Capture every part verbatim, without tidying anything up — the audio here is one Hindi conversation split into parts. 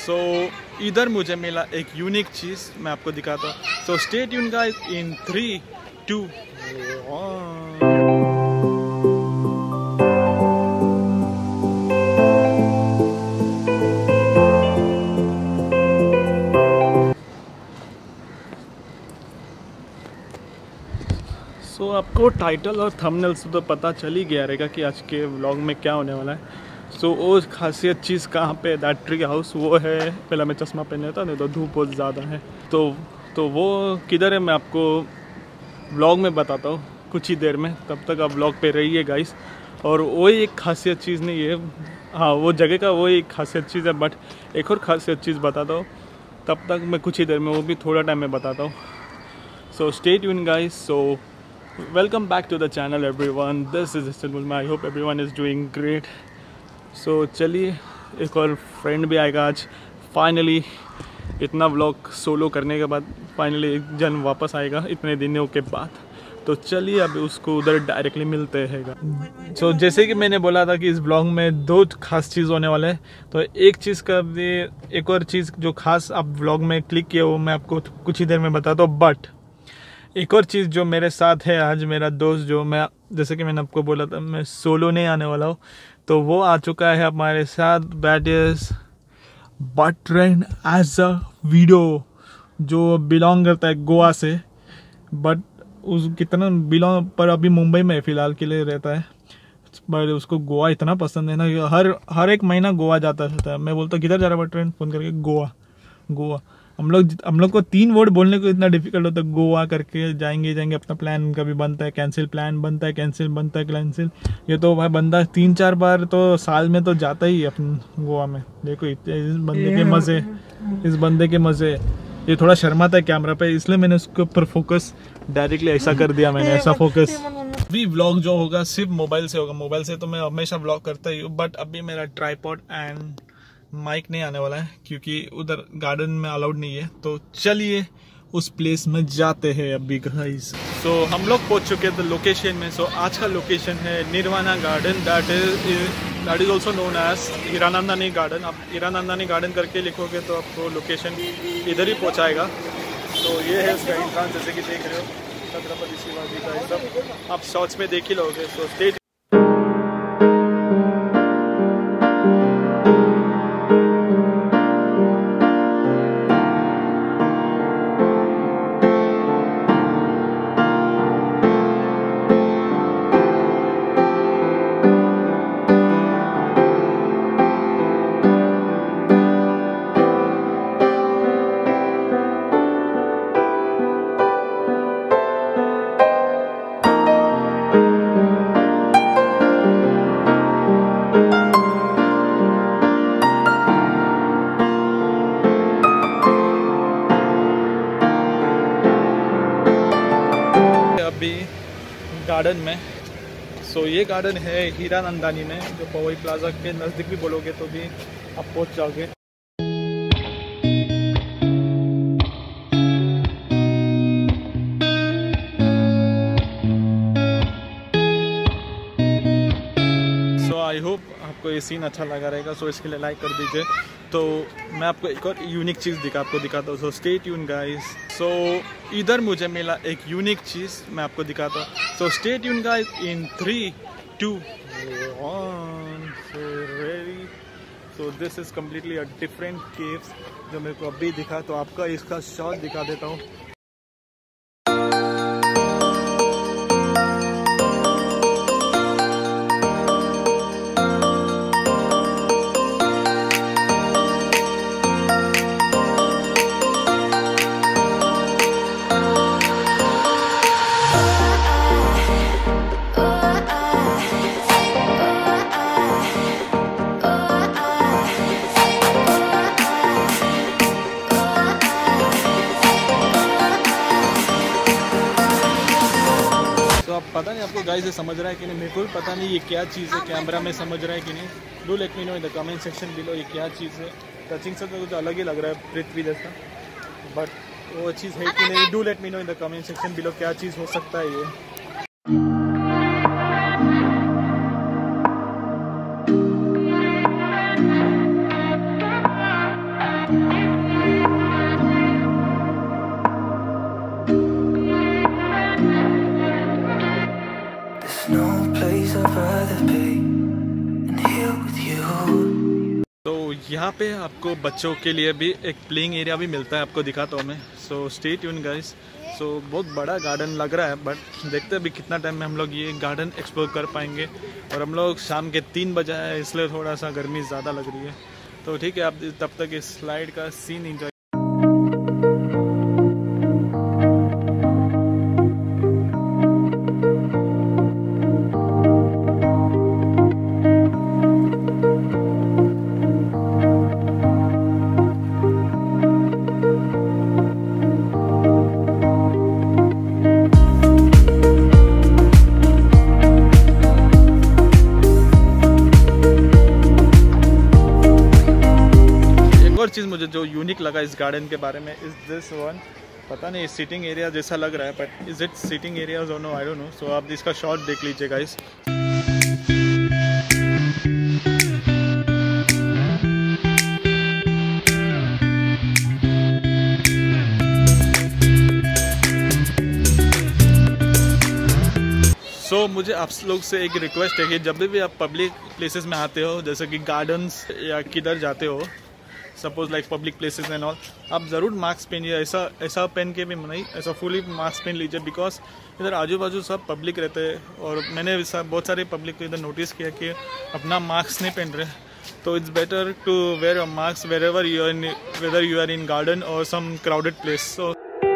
सो इधर मुझे मिला एक यूनिक चीज़, मैं आपको दिखाता हूँ। So stay tuned guys in three two one. So आपको टाइटल और थंबनेल से तो पता चल ही गया रहेगा कि आज के व्लॉग में क्या होने वाला है। सो so, वो खासियत चीज़ कहाँ पे दैट ट्री हाउस वो है। पहले मैं चश्मा पहन लेता, नहीं तो धूप बहुत ज़्यादा है। तो तो वो किधर है मैं आपको व्लॉग में बताता हूँ कुछ ही देर में। तब तक आप व्लॉग पे रहिए गाइस। और वही एक खासियत चीज़ नहीं है, हाँ वो जगह का वही एक खासियत चीज़ है, बट एक और खासियत चीज़ बताता हूँ तब तक मैं कुछ ही देर में, वो भी थोड़ा टाइम में बताता हूँ। So stay tuned guys. So welcome back to the channel everyone, this is Istanbul में। I hope everyone is doing great। so चलिए, एक और फ्रेंड भी आएगा आज फाइनली। इतना व्लॉग सोलो करने के बाद फाइनली एक जन वापस आएगा इतने दिनों के बाद। तो चलिए अभी उसको उधर डायरेक्टली मिलते हैं। सो so, जैसे कि मैंने बोला था कि इस ब्लॉग में दो खास चीज़ होने वाले हैं, तो एक चीज़ का भी, एक और चीज़ जो खास आप व्लॉग में क्लिक किया वो मैं आपको कुछ ही देर में बताता हूँ। बट एक और चीज़ जो मेरे साथ है आज, मेरा दोस्त जो मैं, जैसे कि मैंने आपको बोला था मैं सोलो नहीं आने वाला हूँ, तो वो आ चुका है हमारे साथ। That is but trend as a video, जो बिलोंग करता है गोवा से, बट उस कितना बिलोंग पर अभी मुंबई में फ़िलहाल के लिए रहता है। बट उसको गोवा इतना पसंद है ना कि हर हर एक महीना गोवा जाता रहता है। मैं बोलता किधर जा रहा है बट ट्रेंड, फ़ोन करके गोवा गोवा। हम लोग हम लोग को तीन वर्ड बोलने को इतना डिफिकल्ट होता है, गोवा करके जाएंगे जाएंगे। अपना प्लान कभी बनता है कैंसिल, प्लान बनता है कैंसिल, बनता है कैंसिल। ये तो भाई बंदा तीन चार बार तो साल में तो जाता ही है अपन गोवा में। देखो इस बंदे के मज़े, इस बंदे के मज़े। ये थोड़ा शर्माता है कैमरा पे, इसलिए मैंने उसके ऊपर फोकस डायरेक्टली ऐसा कर दिया मैंने, ऐसा फोकस। अभी व्लॉग जो होगा सिर्फ मोबाइल से होगा। मोबाइल से तो मैं हमेशा व्लॉग करता ही हूँ, बट अभी मेरा ट्राइपॉड एंड माइक नहीं आने वाला है क्योंकि उधर गार्डन में अलाउड नहीं है। तो चलिए उस प्लेस में जाते हैं अभी गाइस। सो so, हम लोग पहुंच चुके हैं लोकेशन में। सो so, आज का लोकेशन है Nirvana garden, that is that is also known as Hiranandani garden. आप हीरानंदानी गार्डन करके लिखोगे तो आपको लोकेशन इधर ही पहुंचाएगा। तो ये है उसका इंसान, जैसे कि देख रहे हो छत्रपति शिवाजी का, सब आप शॉर्ट्स में देख ही लोगे। सो स्टे अभी गार्डन में। सो so, ये गार्डन है हीरानंदानी में, जो पवई प्लाजा के नज़दीक भी बोलोगे तो भी आप पहुंच जाओगे। सो आई होप आपको ये सीन अच्छा लगा रहेगा। सो so, इसके लिए लाइक कर दीजिए। तो मैं आपको एक और यूनिक चीज़ दिखा आपको दिखाता हूँ। So stay tuned guys. So इधर मुझे मिला एक यूनिक चीज़, मैं आपको दिखाता हूँ। So stay tuned guys in three two one. So ready. So this is completely a different caves जो मेरे को अभी दिखा। तो आपका इसका शॉट दिखा देता हूँ। पता नहीं आपको गाइस ये समझ रहा है कि नहीं, मेरे को भी पता नहीं ये क्या चीज़ है, कैमरा में समझ रहा है कि नहीं। Do let me know in the comment section below ये क्या चीज़ है। टचिंग से तो कुछ अलग ही लग रहा है पृथ्वी जैसा, बट वो चीज़ है कि नहीं। Do let me know in the comment section below क्या चीज़ हो सकता है ये। यहाँ पे आपको बच्चों के लिए भी एक प्लेइंग एरिया भी मिलता है, आपको दिखाता हूँ मैं। So stay tuned guys. So बहुत बड़ा गार्डन लग रहा है, बट देखते हैं अभी कितना टाइम में हम लोग ये गार्डन एक्सप्लोर कर पाएंगे। और हम लोग शाम के तीन बजे है, इसलिए थोड़ा सा गर्मी ज़्यादा लग रही है। तो ठीक है, आप तब तक इस स्लाइड का सीन एंजॉय। और चीज़ मुझे जो यूनिक लगा इस गार्डन के बारे में इज दिस वन, पता नहीं सीटिंग एरिया जैसा लग रहा है, but is it seating area और no I don't know. So आप इसका शॉट देख लीजिए गाइस। सो so, मुझे आप लोग से एक रिक्वेस्ट है कि जब भी आप पब्लिक प्लेसेस में आते हो, जैसे कि गार्डन्स या किधर जाते हो, suppose like public places and all, आप ज़रूर मास्क पहनिए। ऐसा ऐसा पहन के भी नहीं, ऐसा फुली मास्क पहन लीजिए, बिकॉज इधर आजू बाजू सब पब्लिक रहते हैं। और मैंने बहुत सारे पब्लिक को इधर नोटिस किया कि अपना मास्क नहीं पहन रहे। तो it's better to wear a mask wherever you are in, whether you are in garden और सम क्राउडेड प्लेस। सो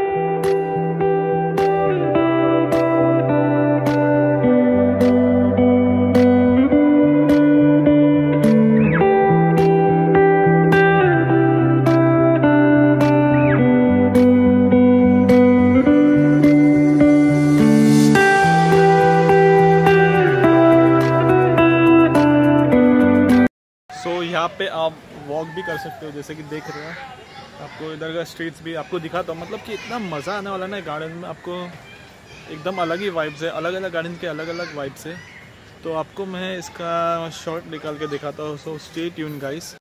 यहाँ पे आप वॉक भी कर सकते हो, जैसे कि देख रहे हो। आपको इधर का स्ट्रीट्स भी आपको दिखाता हूँ, मतलब कि इतना मज़ा आने वाला ना गार्डन में। आपको एकदम अलग ही वाइब्स है, अलग अलग गार्डन के अलग अलग वाइब्स है। तो आपको मैं इसका शॉट निकाल के दिखाता हूँ। So stay tuned guys.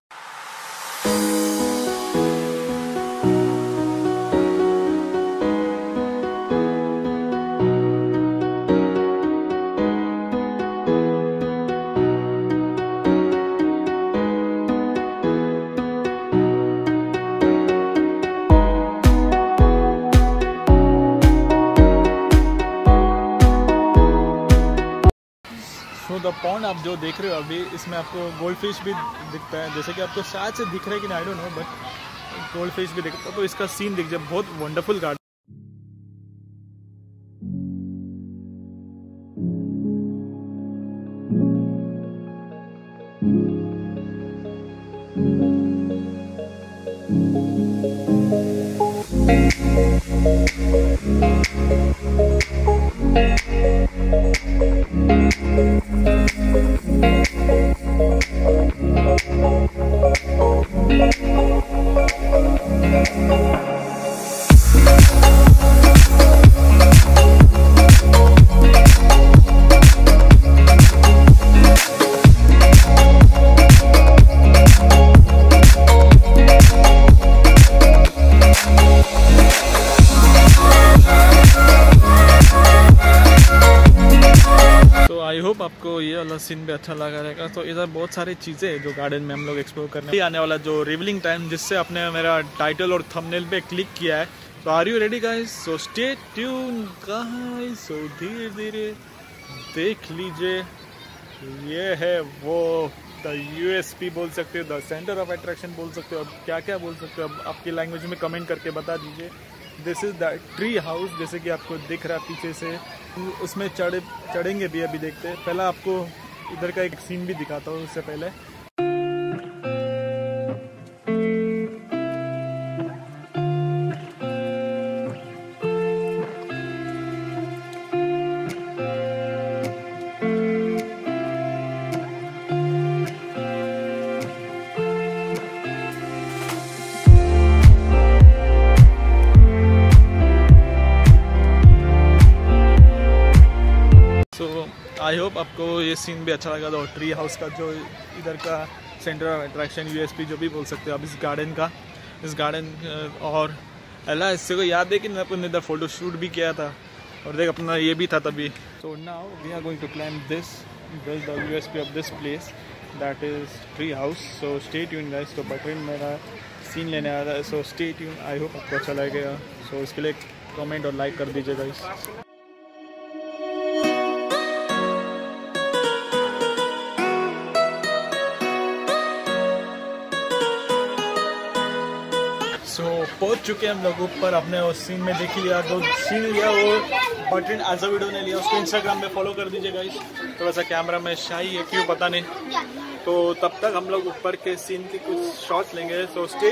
So the pond आप जो देख रहे हो अभी, इसमें आपको गोल्ड फिश भी दिखता है, जैसे कि आपको शायद से दिख रहा है कि I don't know, but goldfish भी दिखता है। तो इसका सीन दिख जाए, बहुत वंडरफुल गार्डन। आई होप आपको ये वाला सीन भी अच्छा लगा रहेगा। तो इधर बहुत सारी चीज़ें हैं जो गार्डन में हम लोग एक्सप्लोर करने आने वाला जो रिवीलिंग टाइम, जिससे आपने मेरा टाइटल और थंबनेल पे क्लिक किया है। तो are you ready guys? So stay tuned guys. So धीरे धीरे देख लीजिए, ये है वो द यूएसपी बोल सकते हो, द सेंटर ऑफ अट्रैक्शन बोल सकते हो, अब क्या क्या बोल सकते हो, अब आपकी लैंग्वेज में कमेंट करके बता दीजिए। This is the tree house, जैसे कि आपको दिख रहा है पीछे से। उसमें चढ़े चढ़ेंगे भी, अभी देखते हैं। पहला आपको इधर का एक सीन भी दिखाता हूँ उससे पहले। आई होप आपको ये सीन भी अच्छा लगा था। और ट्री हाउस का जो इधर का सेंटर ऑफ अट्रैक्शन, यूएसपी जो भी बोल सकते हो आप इस गार्डन का, इस गार्डन और अल्लाह इससे को याद है कि अपन ने इधर फोटो शूट भी किया था और देख अपना ये भी था तभी। So now we are going to climb this this the USP of this place. That is tree house. So stay tuned guys. तो बटरिन मेरा सीन लेने आ रहा है. So stay tuned. I hope आपको अच्छा लगेगा. सो so, इसके लिए कमेंट और लाइक कर दीजिए गाइस. सो so, पहुंच चुके हैं हम लोग ऊपर. अपने उस सीन में देख लिया, जो सीन लिया वो बटरिन एज अ वीडियो ने लिया. उसको इंस्टाग्राम पे फॉलो कर दीजिए गाइस. थोड़ा सा कैमरा में शाई है, क्यों पता नहीं. तो तब तक हम लोग ऊपर के सीन के कुछ शॉट्स लेंगे. So stay.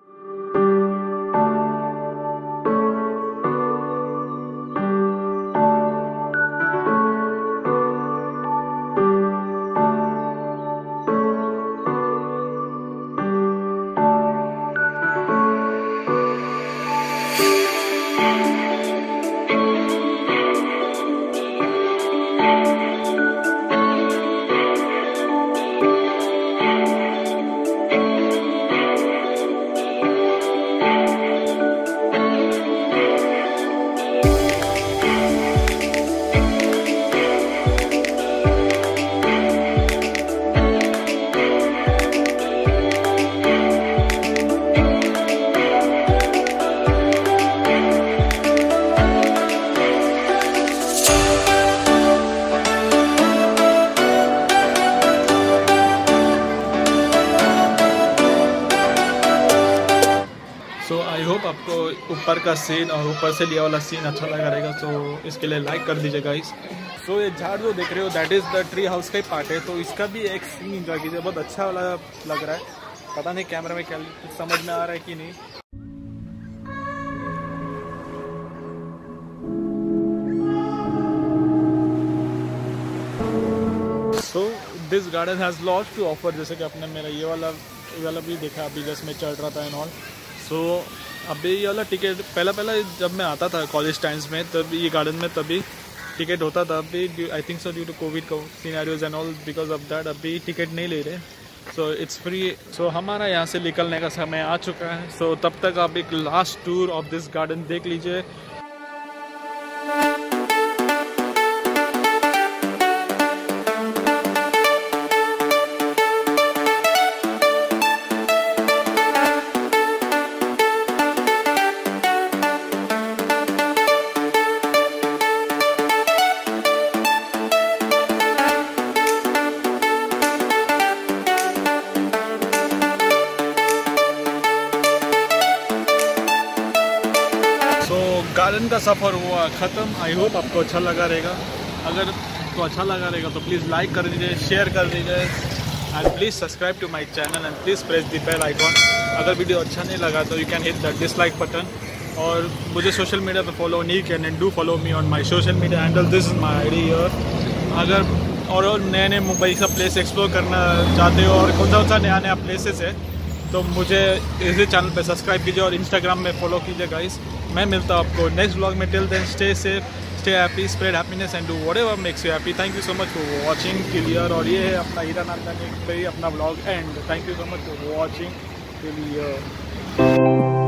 सो आई होप आपको ऊपर का सीन और ऊपर से लिया वाला सीन अच्छा लगा रहेगा. तो so, इसके लिए लाइक कर दीजिए गाइस. सो so, ये झाड़ जो देख रहे हो that is the tree house का ही पार्ट है. तो इसका भी एक सीन इंजॉय कीजिए. बहुत अच्छा वाला लग रहा है. पता नहीं कैमरा में क्या समझ में आ रहा है कि नहीं. So this garden has lot to offer. जैसे कि आपने मेरा ये वाला ये वाला भी देखा अभी जस्ट में चल रहा था एंड ऑल. सो अभी ये वाला टिकट पहला पहला जब मैं आता था कॉलेज टाइम्स में, तब ये गार्डन में तभी टिकट होता था. अभी I think so due to covid का scenarios and all, because of that अभी टिकट नहीं ले रहे. So it's free. सो हमारा यहाँ से निकलने का समय आ चुका है. सो so, तब तक आप एक last tour of this garden देख लीजिए. गार्डन का सफ़र हुआ ख़त्म. आई होप आपको अच्छा लगा रहेगा. अगर आपको अच्छा लगा रहेगा तो प्लीज़ लाइक कर दीजिए, शेयर कर दीजिए and please subscribe to my channel and please press the bell icon. अगर वीडियो अच्छा नहीं लगा तो you can hit the dislike button. और मुझे सोशल मीडिया पे फॉलो नहीं किया and do follow me on my social media handle. This is my ID here. अगर और नए नए मुंबई का प्लेस एक्सप्लोर करना चाहते हो और कौन सा कौन सा नया नया प्लेसेस है तो मुझे इसी चैनल पे सब्सक्राइब कीजिए और इंस्टाग्राम में फॉलो कीजिए गाइस. मैं मिलता हूँ आपको नेक्स्ट व्लॉग में. Till then stay safe, stay happy, spread happiness and do whatever makes you happy. Thank you so much for watching till here. और ये है अपना हीरा नांदनी पे अपना vlog end. Thank you so much for watching till here.